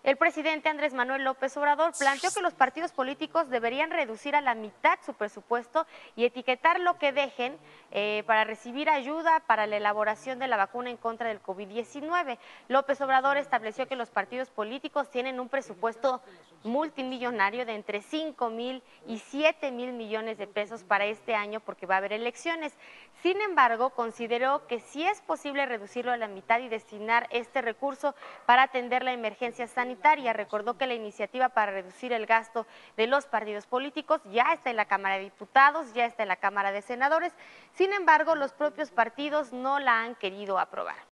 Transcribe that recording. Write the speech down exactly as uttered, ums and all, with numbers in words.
El presidente Andrés Manuel López Obrador planteó que los partidos políticos deberían reducir a la mitad su presupuesto y etiquetar lo que dejen eh, para recibir ayuda para la elaboración de la vacuna en contra del COVID diecinueve. López Obrador estableció que los partidos políticos tienen un presupuesto multimillonario de entre cinco mil y siete mil millones de pesos para este año porque va a haber elecciones. Sin embargo, consideró que sí es posible reducirlo a la mitad y destinar este recurso para atender la emergencia sanitaria. Recordó que la iniciativa para reducir el gasto de los partidos políticos ya está en la Cámara de Diputados, ya está en la Cámara de Senadores. Sin embargo, los propios partidos no la han querido aprobar.